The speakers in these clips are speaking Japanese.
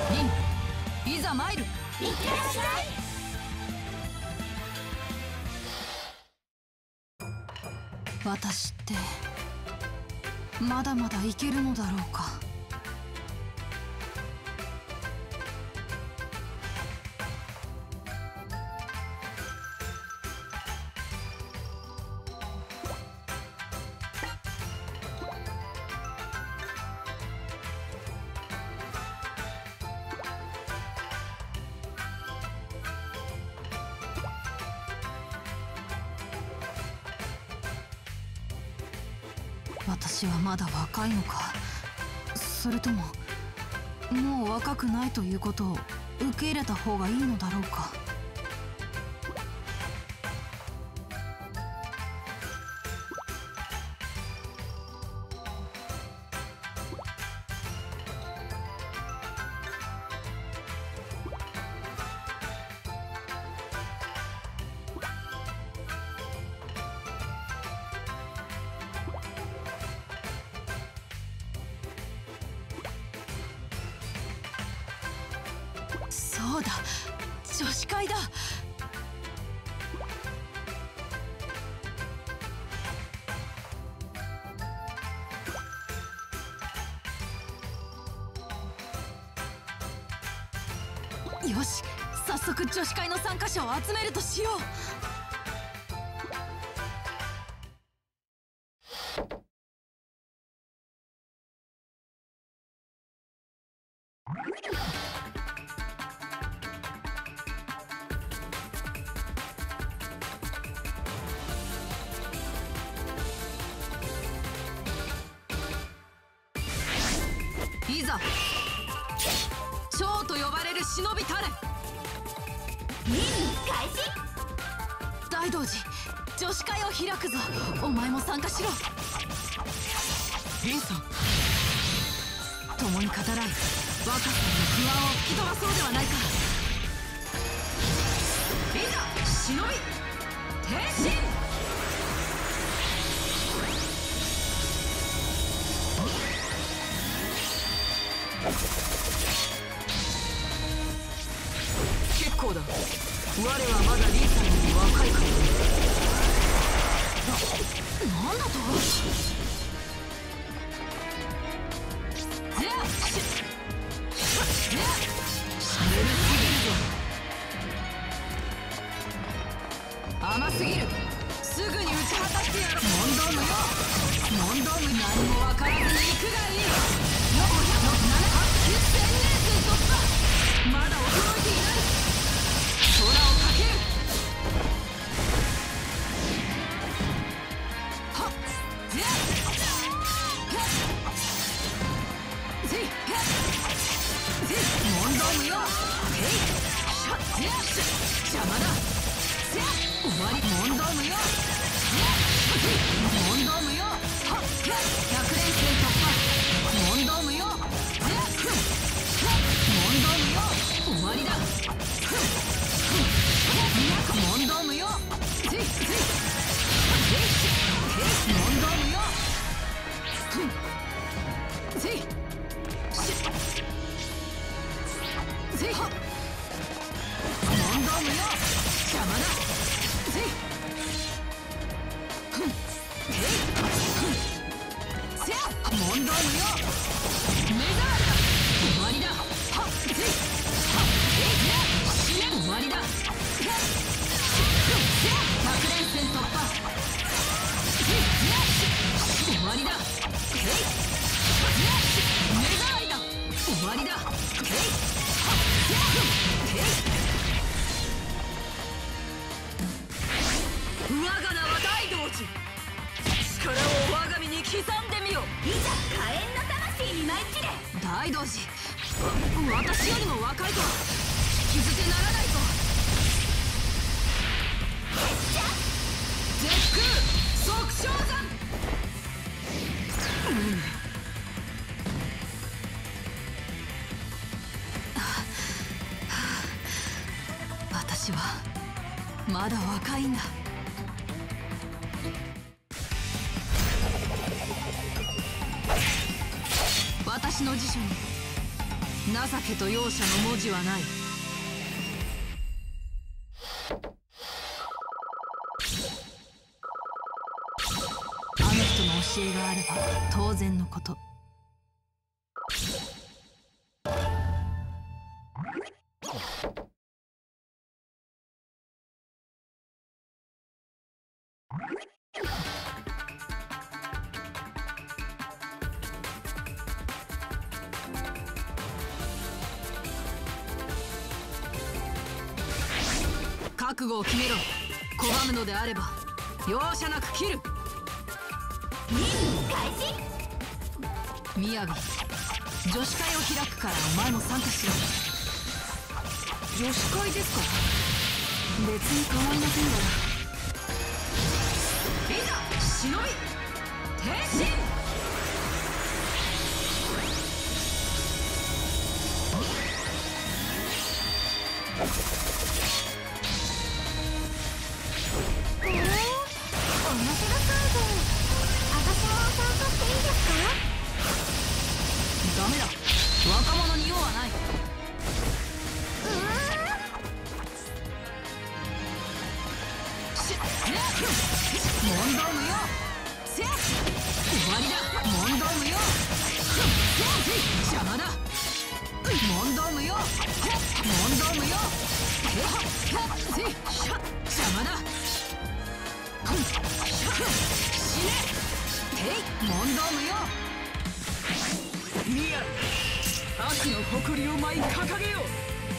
リン、いざ参る。いってらっしゃい。私ってまだまだいけるのだろうか。私はまだ若いのか、それとももう若くないということを受け入れた方がいいのだろうか。そうだ、女子会だ。よし、早速女子会の参加者を集めるとしよう。いざ蝶と呼ばれる忍びたれ。任務開始。大道寺、女子会を開くぞ。お前も参加しろ。リンさん、共に語らい若さんの不安を吹き飛ばそうではないか。いざ忍び転身。結構だ。我はまだリンさんより若いから。なんだと。甘すぎる。すぐに打ち果たしてやる。問答無用。問答無。何も分からずに行くがいい。4、5、7、8、9、1000年生突破。まだ驚いていない。空をかける。はっぜっぜっぜっ。問答無用。へいしゃっぜっ。邪魔だ。ぜっ。終わり。問答無用。問答無用。はっ100連戦突破。問答無用。問答無用。終わりだ。問答無用。ぜいぜい問答無用。ぜいぜい問答無用。邪魔だ。ぜいせや問答無用。目障りだ。終わりだ。はっぜいはっぜい終わりだ。100連戦突破。終わりだ。目障りだ。終わりだ。我が名は大道寺。力を我が身に刻んでみよ。いざ火炎の魂に舞い散れ。大道寺、私よりも若いとは引き捨てならないぞ。絶空即昇山。私はまだ若いんだ。私の辞書に情けと容赦の文字はない。あの人の教えがあれば当然のこと。覚悟を決めろ。拒むのであれば容赦なく切る。開始。みやび、女子会を開くからお前も参加しろ。女子会ですか？別に構いませんが。いざ忍び変身。ダメだ、若者に用はない。問答無用。せっ終わりだ。問答無用。邪魔だ。問答無用。問答無用。邪魔だ。死ね。問答無用。ミヤ、悪の誇りを舞い掲げよう。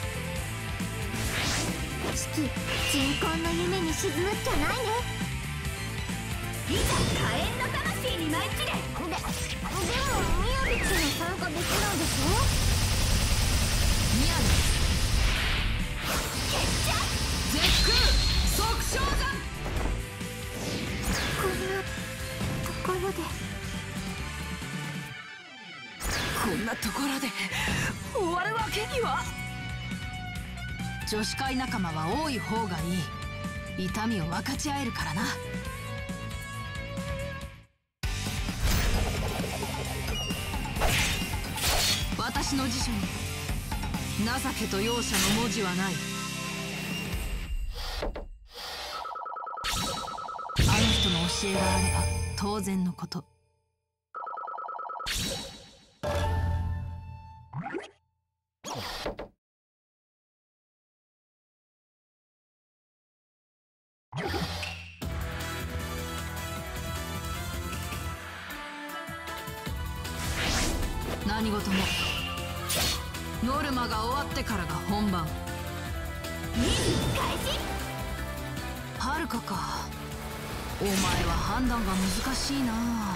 父、鎮魂の夢に沈むっきゃないね。いざ火炎の魂に舞い散れ。でもみやびちの参加できないでしょ。 みやび決着。 絶空即昇山。 こんなところで。 こんなところで終わるわけには。女子会仲間は多い方がいい。痛みを分かち合えるからな。私の辞書に情けと容赦の文字はない。あの人の教えがあれば当然のこと。何事もノルマが終わってからが本番。 開始。 はるかか。お前は判断が難しいな。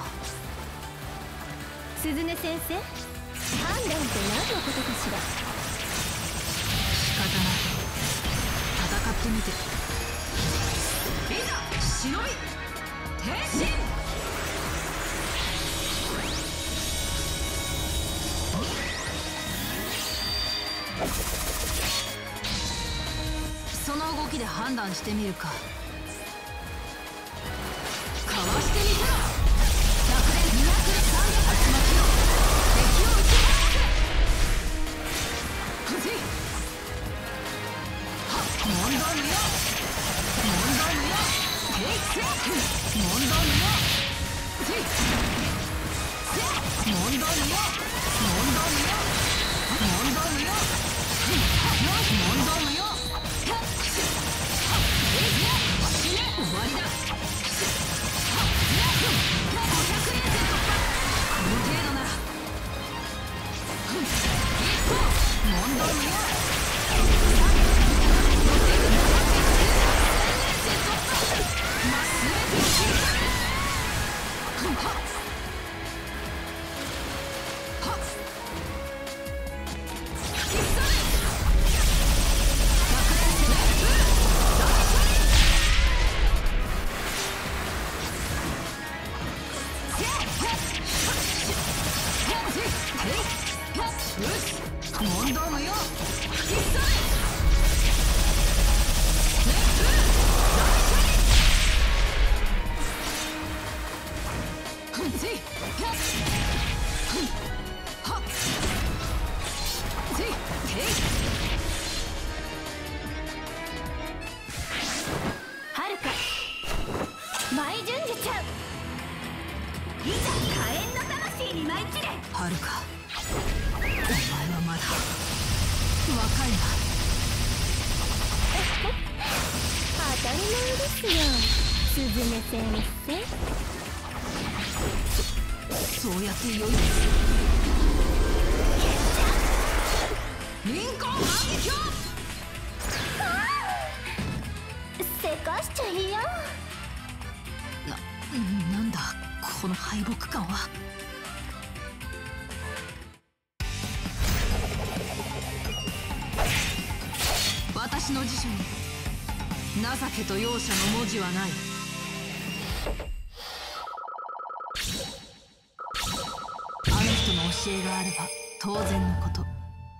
鈴音先生、判断って何のことかしら。 仕方ない。戦ってみて。いざ忍び変身。その動きで判断してみるか。かわしてみせろ。100連200、300、竜巻よ。敵を打ち返せ。はじはっ、問答無用。問答無用。テイクセーフ。問答無用。はじ問答無用。問答無用。問答無用。問答無用。終わりだ。500円戦突破。この程度なら一歩問答無用。まっすぐに切る。はっはっ引き去れ。100連戦問答無用。引き去れ。 今一で。 はるか、お前はまだ若いな。 当たり前ですよ、すずめ先生。 そうやって良い。リンコン反撃を。 せかしちゃいや。 なんだこの敗北感は。私の辞書に情けと容赦の文字はない。あの人の教えがあれば当然のこと。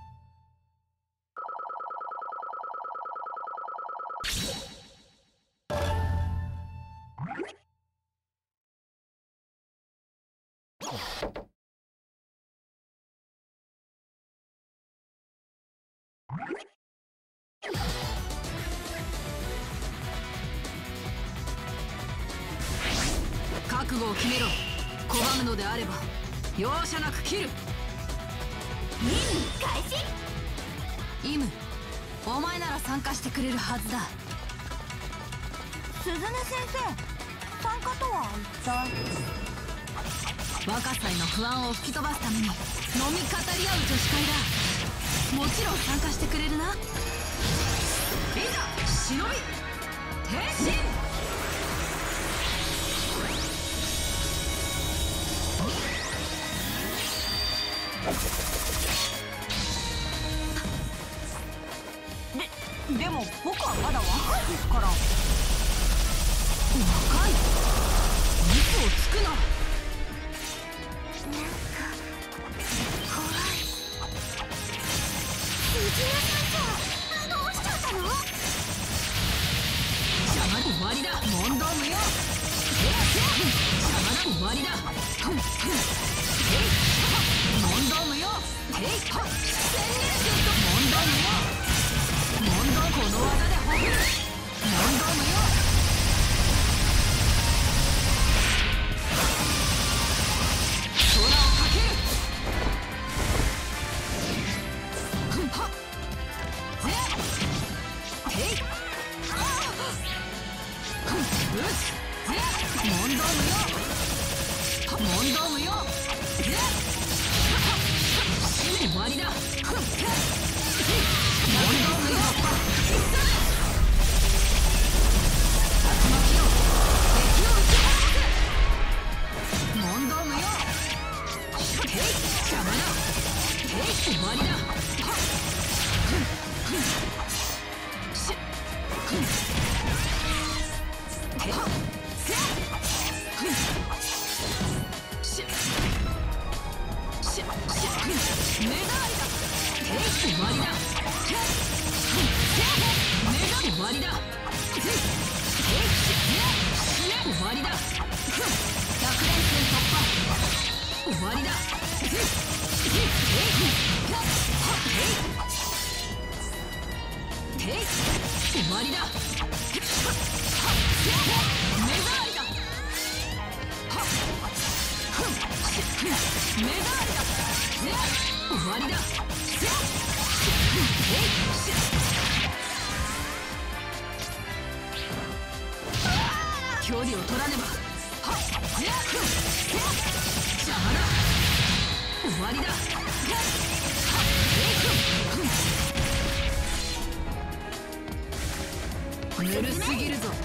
覚悟を決めろ。拒むのであれば容赦なく切る。 任務開始。 イム、お前なら参加してくれるはずだ。 すずめ先生、参加とは一体。 若さへの不安を吹き飛ばすために飲み語り合う女子会だ。もちろん参加してくれるな。いざ忍び変身。 でも僕はまだ若いですから。 若い？嘘をつくな。 なんか怖い。藤間先生、どうしちゃったの？ 邪魔で終わりだ。問答無用。邪魔だ。終わりだ。問答無用。潜入シュート。問答無用。問答この技でほぐる。問答無用。空をかける。はっぜっへい。うつぜっ。問答無用。問答無用。ぜっ終わりだ。問答無用。竜巻よ、敵を打ち払う。問答無用。邪魔だ。終わりだ。目障りだ。終わりだ。終わりだ。終わりだ。100連戦突破。終わりだ。終わりだ。目障りだ。目障りだ。終わりだ。距離を取らねば。邪魔だ。終わりだ。ぬるすぎるぞ。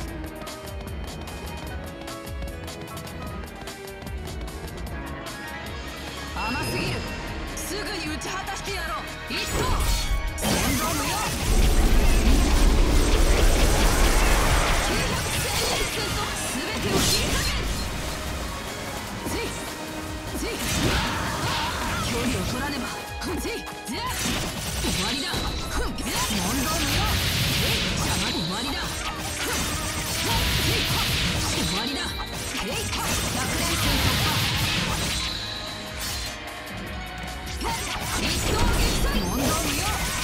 甘すぎる。すぐに打ち果たしてやろう。一投。問答無用。全てを切り裂け。距離を取らねば。終わりだ。問答無用。邪魔。終わりだ。終わりだ。100連戦突破。一投撃退。問答無用。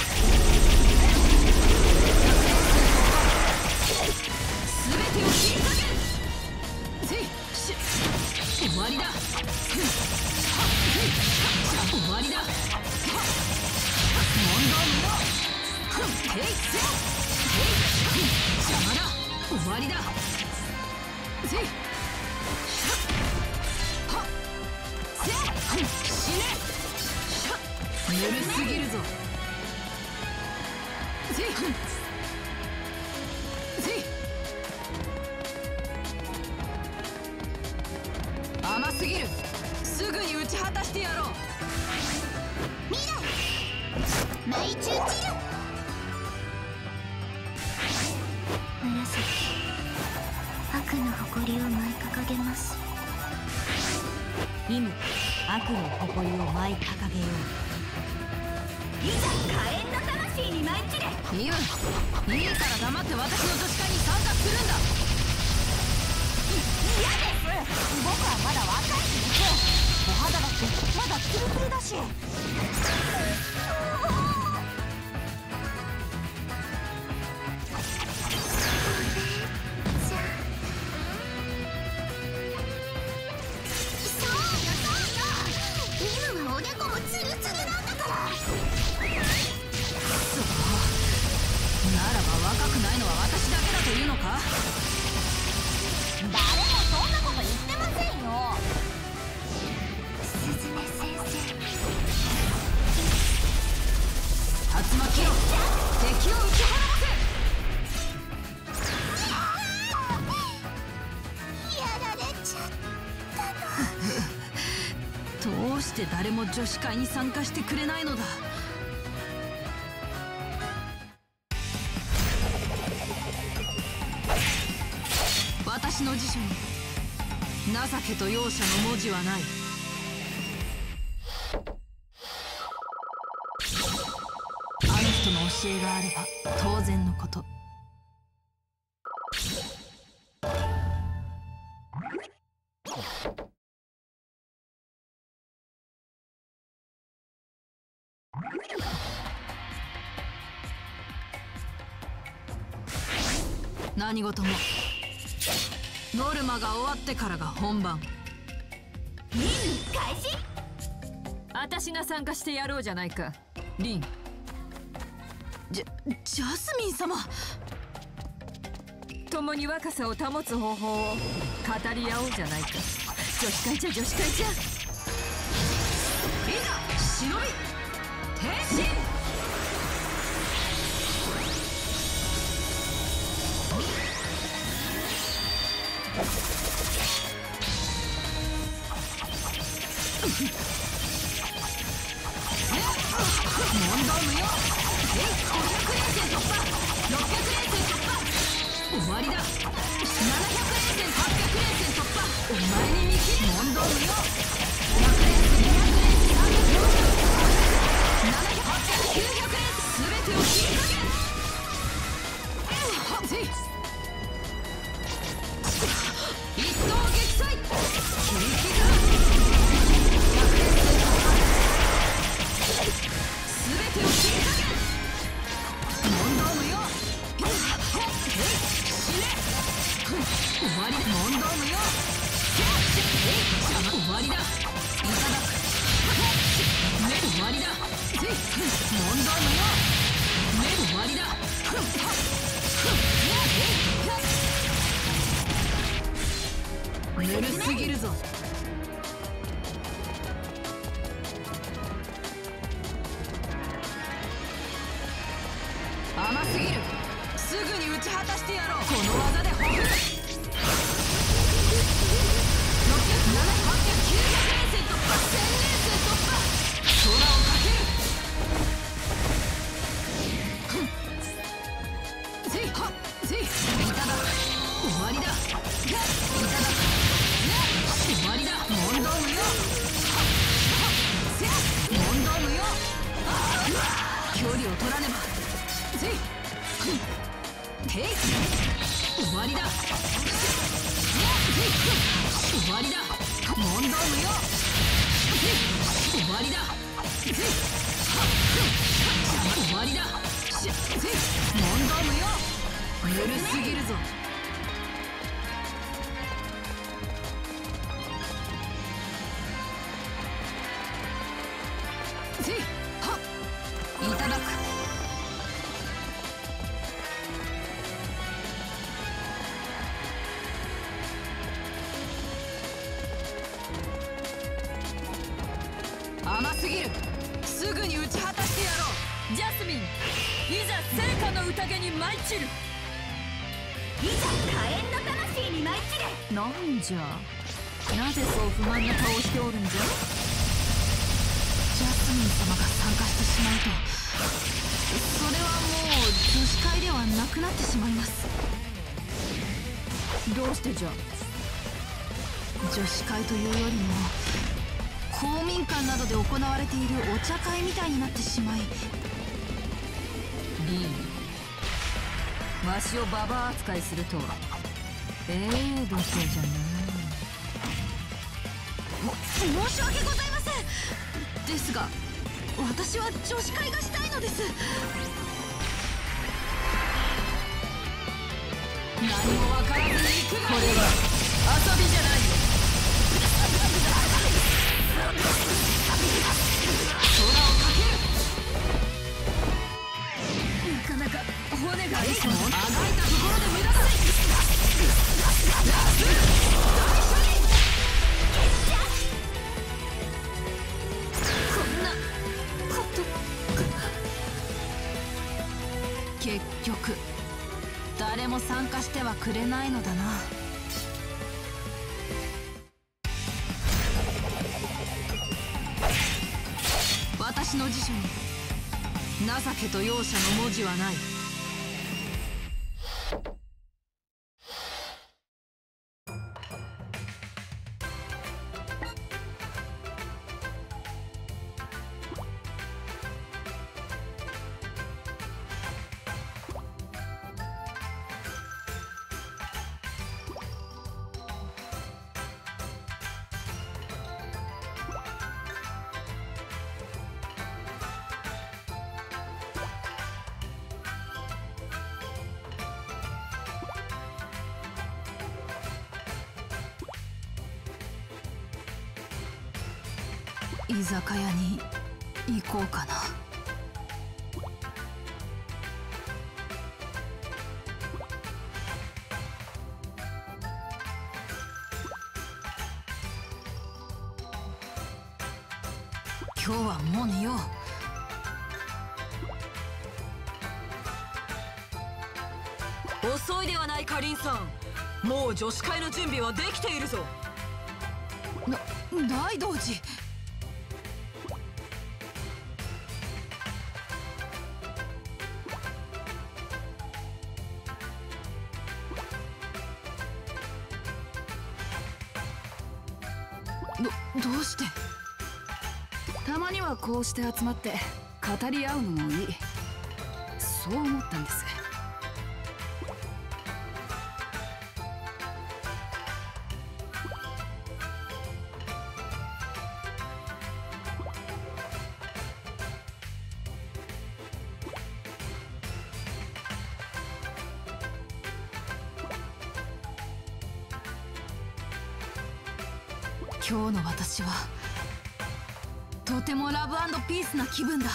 全てを切り裂け。終わりだ。 わりだ。せいはっせい死ね。ぬるすぎるぞ。せいせい甘すぎる。すぐに打ち果たしてやろう。 未来マイチューチル紫悪の誇りを舞い掲げます。 犬悪の誇りを舞い掲げよう。 いざ火炎の魂に舞い散れ。 いいから黙って私の女子会に参加するんだ。 嫌です。僕はまだ若いしです。お肌だってまだツルツルだし。今はおでこもツルツルなんだから。 ならば若くないのは私だけだというのか。 誰もそんなこと言ってませんよ。すずめ先生竜巻よ、敵を打ち払わせ。やられちゃったの。 どうして誰も女子会に参加してくれないのだ。私の辞書に情けと容赦の文字はない。あの人の教えがあれば当然のこと。何事もノルマが終わってからが本番。 任務開始。 私が参加してやろうじゃないか、リン。ジャスミン様、共に若さを保つ方法を語り合おうじゃないか。女子会じゃ女子会じゃ。いざ忍び変身。問答無用。500連戦突破、600連戦突破、終わりだ。700連戦、800連戦突破、お前に見切れ。問答無用。100連戦、200連戦、300連戦、700、800、900連戦、全てを切りかけ。一刀撃砕、切り刻む。100連戦突破、全てを切りかけ。問答無用。死ね。終わりだ。問答無用。終わりだ。いただく。終わりだ。問答無用。終わりだ。ぬるすぎるぞ。甘すぎる。すぐに打ち果たしてやろう。この技でほぐる。600、700、800、900連戦突破、1000連戦突破、空をかける。せいはっせい、いただく。終わりだ。いただく。終わりだ。問答無用。問答無用。距離を取らねば。せいてい終わりだ。終わりだ。問答無用。終わりだ。終わりだ。問答無用。ぬるすぎるぞ。せいはっいただく。 甘すぎる。すぐに打ち果たしてやろう。 ジャスミン、いざ聖火の宴に舞い散る。 いざ火炎の魂に舞い散れ。 なんじゃ、なぜそう不満な顔をしておるんじゃ。 ジャスミン様が参加してしまうと、それはもう女子会ではなくなってしまいます。 どうしてじゃ。 女子会というよりも公民館などで行われているお茶会みたいになってしまい。 リーン、わしをババア扱いするとはどそじゃない。 申し訳ございません。ですが私は女子会がしたいのです。何も分からずに行くな。 これは遊びじゃないよ。 空をかける。 なかなか骨がありそう。 あがいたところで無駄だ。こんなこと結局誰も参加してはくれないのだな。私の辞書に情けと容赦の文字はない。居酒屋に行こうかな。今日はもう寝よう。遅いではないかリンさん。もう女子会の準備はできているぞ。 大道寺。どうして。 たまにはこうして集まって語り合うのもいい、そう思ったんです。 今日の私はとてもラブ&ピースな気分だ。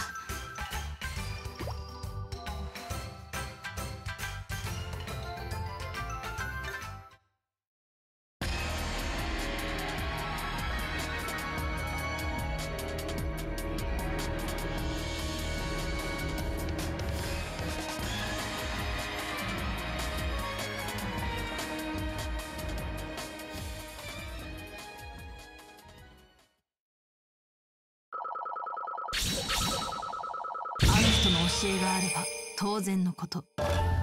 あの人の教えがあれば当然のこと。